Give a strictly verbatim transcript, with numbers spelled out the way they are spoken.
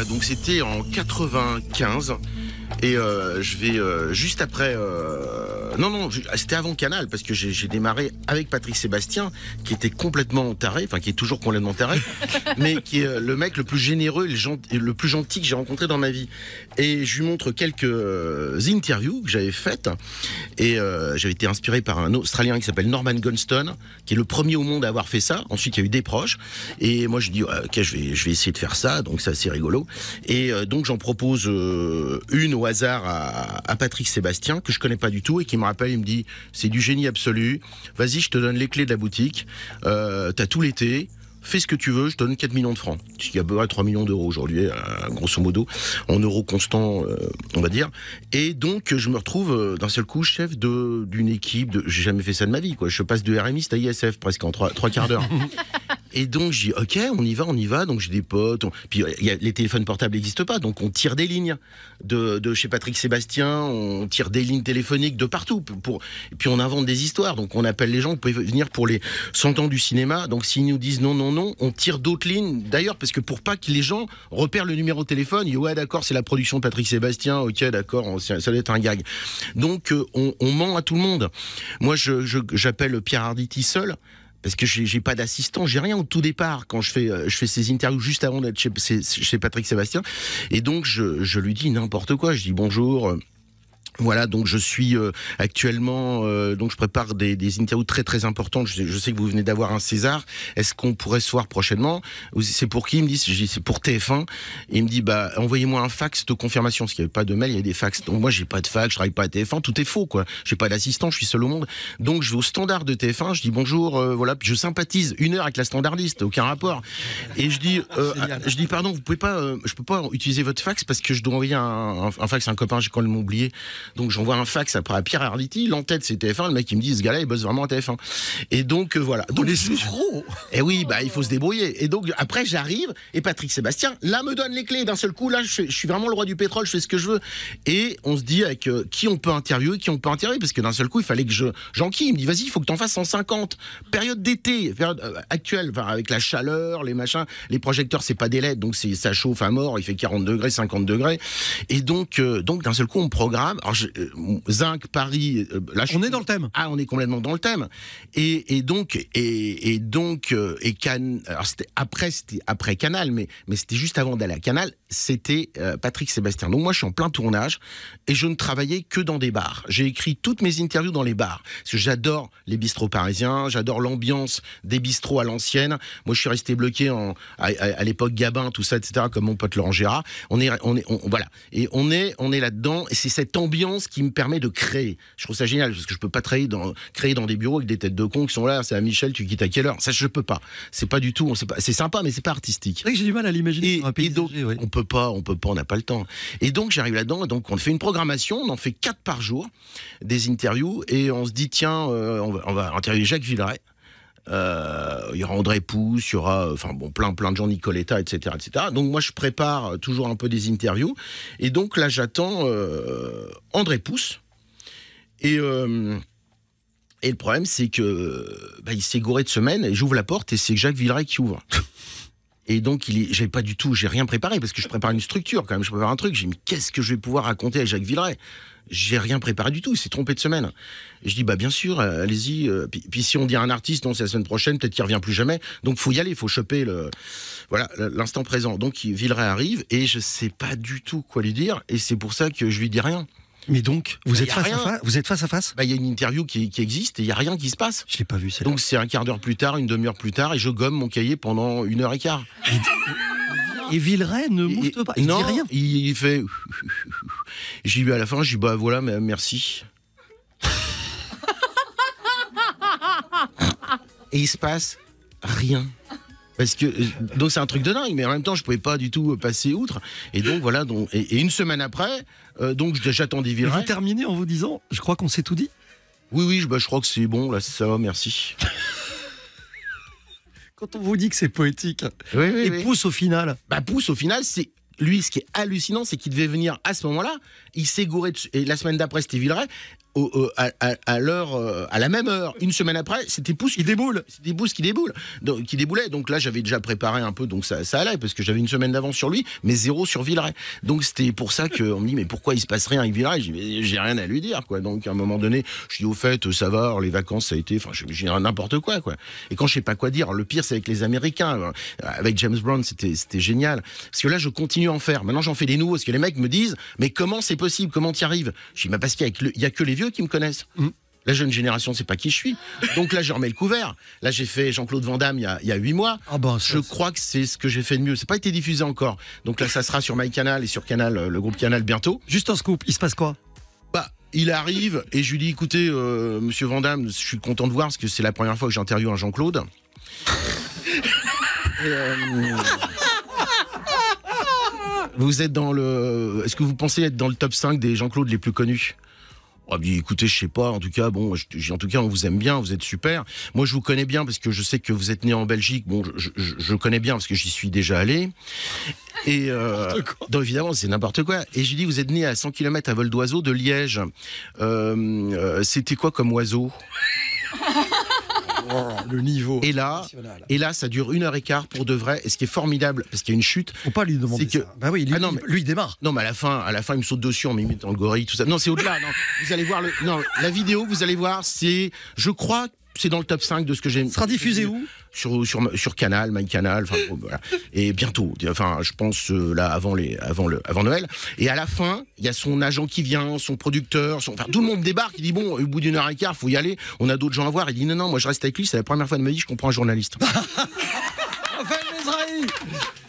Donc c'était en quatre-vingt-quinze et euh, je vais euh, juste après euh, non non c'était avant Canal parce que j'ai, j'ai démarré avec Patrick Sébastien qui était complètement taré, enfin qui est toujours complètement taré mais qui est le mec le plus généreux et le, gent- et le plus gentil que j'ai rencontré dans ma vie, et je lui montre quelques euh, interviews que j'avais faites et euh, j'avais été inspiré par un Australien qui s'appelle Norman Gunston qui est le premier au monde à avoir fait ça. Ensuite il y a eu des proches et moi je dis ouais, ok je vais, je vais essayer de faire ça, donc c'est assez rigolo. Et euh, donc j'en propose euh, une au hasard à, à Patrick Sébastien que je connais pas du tout et qui me rappelle, il me dit c'est du génie absolu, vas-y je te donne les clés de la boutique, euh, t'as tout l'été, fais ce que tu veux, je te donne quatre millions de francs. Ce qui est à peu près trois millions d'euros aujourd'hui, euh, grosso modo, en euros constants, euh, on va dire. Et donc, je me retrouve euh, d'un seul coup chef de, d'une équipe, de, j'ai jamais fait ça de ma vie, quoi. Je passe de R M I à I S F presque en trois, trois quarts d'heure. Et donc, je dis, ok, on y va, on y va. Donc, j'ai des potes. On... Puis, y a, les téléphones portables n'existent pas. Donc, on tire des lignes de, de chez Patrick Sébastien. On tire des lignes téléphoniques de partout. Pour... Et puis, on invente des histoires. Donc, on appelle les gens. Vous pouvez venir pour les cent ans du cinéma. Donc, s'ils nous disent non, non, non, on tire d'autres lignes. D'ailleurs, parce que pour pas que les gens repèrent le numéro de téléphone, ils disent, ouais, d'accord, c'est la production de Patrick Sébastien. Ok, d'accord, ça doit être un gag. Donc, euh, on, on ment à tout le monde. Moi, je, je, j'appelle Pierre Arditi seul. Parce que j'ai, j'ai pas d'assistant, j'ai rien au tout départ quand je fais, euh, je fais ces interviews juste avant d'être chez, chez, chez Patrick Sébastien. Et donc, je, je lui dis n'importe quoi. Je dis bonjour. Euh, Voilà, donc je suis euh, actuellement, euh, donc je prépare des, des interviews très très importantes. Je sais, je sais que vous venez d'avoir un César. Est-ce qu'on pourrait se voir prochainement? C'est pour qui? Il me dit, c'est pour T F un. Et il me dit, bah envoyez-moi un fax de confirmation, parce qu'il n'y avait pas de mail, il y a des fax. Donc moi j'ai pas de fax, je travaille pas à T F un, tout est faux quoi. J'ai pas d'assistant, je suis seul au monde. Donc je vais au standard de T F un, je dis bonjour, euh, voilà, puis je sympathise une heure avec la standardiste, aucun rapport. Et je dis, euh, je dis pardon, vous pouvez pas, euh, je peux pas utiliser votre fax parce que je dois envoyer un, un, un fax à un copain, j'ai quand même oublié. Donc j'envoie un fax après à Pierre Arditi, l'entête c'est T F un, le mec il me dit ce gars-là il bosse vraiment à T F un. Et donc euh, voilà. Donc les escrocs. Et oui, bah il faut se débrouiller. Et donc après j'arrive et Patrick Sébastien là me donne les clés d'un seul coup, là je, fais, je suis vraiment le roi du pétrole, je fais ce que je veux. Et on se dit avec euh, qui on peut interviewer, qui on peut interviewer, parce que d'un seul coup il fallait que je j'enquille. Il me dit vas-y, il faut que t'en fasses cent cinquante. Période d'été, période euh, actuelle, enfin, avec la chaleur, les machins, les projecteurs c'est pas des L E D, donc c'est ça chauffe à mort, il fait quarante degrés, cinquante degrés. Et donc euh, donc d'un seul coup on me programme. Alors je, euh, Zinc, Paris, euh, là, on est dans le thème. Ah, on est complètement dans le thème. Et, et donc, et, et donc, euh, et Can... Alors c'était après, c'était après Canal, mais mais c'était juste avant d'aller à Canal. C'était euh, Patrick Sébastien. Donc moi, je suis en plein tournage et je ne travaillais que dans des bars. J'ai écrit toutes mes interviews dans les bars parce que j'adore les bistrots parisiens, j'adore l'ambiance des bistrots à l'ancienne. Moi, je suis resté bloqué en à, à, à l'époque Gabin, tout ça, et cetera. Comme mon pote Laurent Gérard. On est, on est, on, voilà. Et on est, on est là-dedans. Et c'est cette ambiance qui me permet de créer. Je trouve ça génial parce que je peux pas travailler dans, créer dans des bureaux avec des têtes de cons qui sont là. C'est à Michel, tu quittes à quelle heure? Ça, je peux pas. C'est pas du tout. C'est pas, c'est sympa, mais c'est pas artistique. C'est vrai que j'ai du mal à l'imaginer. Et, et donc, oui. on peut pas, on peut pas, on n'a pas le temps. Et donc, j'arrive là-dedans. Donc, on fait une programmation. On en fait quatre par jour, des interviews, et on se dit tiens, euh, on, va, on va interviewer Jacques Villeray. Euh, il y aura André Pousse, il y aura, enfin bon, plein, plein de gens, Nicoletta, et cetera, et cetera. Donc moi, je prépare toujours un peu des interviews. Et donc là, j'attends euh, André Pousse. Et, euh, et le problème, c'est que bah, il s'est gouré de semaine et j'ouvre la porte et c'est Jacques Villeray qui ouvre. Et donc, il est, j'ai pas du tout, j'ai rien préparé parce que je prépare une structure quand même, je prépare un truc. J'ai dit, mais qu'est-ce que je vais pouvoir raconter à Jacques Villeray? J'ai rien préparé du tout, il s'est trompé de semaine. Et je dis, bah bien sûr, euh, allez-y. Euh, puis, puis si on dit à un artiste, non, c'est la semaine prochaine, peut-être qu'il revient plus jamais. Donc, faut y aller, faut choper le, voilà, l'instant présent. Donc, Villeray arrive et je sais pas du tout quoi lui dire. Et c'est pour ça que je lui dis rien. Mais donc, vous, bah, êtes face à face, vous êtes face à face? Bah, il y a une interview qui, qui existe et il y a rien qui se passe. Je l'ai pas vu, c'est Donc, c'est un quart d'heure plus tard, une demi-heure plus tard, et je gomme mon cahier pendant une heure et quart. Et Villeray ne moufte pas, il non, dit rien. Il fait. J'ai eu à la fin, j'ai dit bah voilà, mais merci. Et il se passe rien. Parce que donc c'est un truc de dingue, mais en même temps je pouvais pas du tout passer outre. Et donc voilà, donc, et, et une semaine après, euh, donc j'attendais Villeray. Vous terminez en vous disant, je crois qu'on s'est tout dit. Oui oui, bah, je crois que c'est bon là, ça va, merci. Quand on vous dit que c'est poétique, oui, oui, et oui. Pousse au final. Bah Pousse au final, c'est lui, ce qui est hallucinant, c'est qu'il devait venir à ce moment-là. Il s'est gouré de... et la semaine d'après c'était Villeray. au, au, à, à, à l'heure, euh, à la même heure, une semaine après, c'était Pouce qui déboule. C'était Pouce qui déboule, donc, qui déboulait. Donc là, j'avais déjà préparé un peu, donc ça, ça allait parce que j'avais une semaine d'avance sur lui, mais zéro sur Villeray. Donc c'était pour ça qu'on me dit mais pourquoi il se passe rien avec Villeray? J'ai dit, j'ai rien à lui dire, quoi. Donc à un moment donné, je dis au fait, ça va, les vacances, ça a été, enfin, j'ai n'importe quoi, quoi. Et quand je sais pas quoi dire, le pire c'est avec les Américains. Avec James Brown, c'était, c'était génial. Parce que là, je continue à en faire. Maintenant, j'en fais des nouveaux. Parce que les mecs me disent, mais comment c'est possible? Comment t'y arrives? Je dis, bah parce qu'il y a que les vieux qui me connaissent. Mmh. La jeune génération, c'est pas qui je suis. Donc là, je remets le couvert. Là, j'ai fait Jean-Claude Van Damme il y a, il y a huit mois. Ah ben, je crois que c'est ce que j'ai fait de mieux. C'est pas été diffusé encore. Donc là, ça sera sur MyCanal et sur Canal, le groupe Canal bientôt. Juste un scoop, il se passe quoi? Bah, il arrive et je lui dis, écoutez, euh, monsieur Van Damme, je suis content de voir parce que c'est la première fois que j'interviewe un Jean-Claude. et, euh, vous êtes dans le... Est-ce que vous pensez être dans le top cinq des Jean-Claude les plus connus? Oh, bien, écoutez, je sais pas. En tout cas, bon, je, en tout cas, on vous aime bien. Vous êtes super. Moi, je vous connais bien parce que je sais que vous êtes né en Belgique. Bon, je, je, je connais bien parce que j'y suis déjà allé. Et euh, donc, évidemment, c'est n'importe quoi. Et j'ai dit, vous êtes né à cent kilomètres à vol d'oiseau de Liège. Euh, euh, C'était quoi comme oiseau? Oh, le niveau. Et là, et là, ça dure une heure et quart pour de vrai. Et ce qui est formidable, parce qu'il y a une chute. Faut pas lui demander que... ça. Bah oui, lui, ah non, mais... lui il démarre. Non, mais à la fin, à la fin, il me saute dessus en m'imitant le gorille, tout ça. Non, c'est au-delà. Non, vous allez voir le. Non, la vidéo, vous allez voir, c'est. Je crois. C'est dans le top cinq de ce que j'aime. Sera diffusé où? Sur, sur, sur Canal, MyCanal, enfin voilà. Et bientôt, enfin je pense euh, là avant, les, avant, le, avant Noël. Et à la fin, il y a son agent qui vient, son producteur, son, enfin tout le monde débarque, il dit bon, au bout d'une heure et quart, faut y aller, on a d'autres gens à voir. Il dit non, non, moi je reste avec lui, c'est la première fois de ma vie que je comprends un journaliste. Raphaël Mesrahi.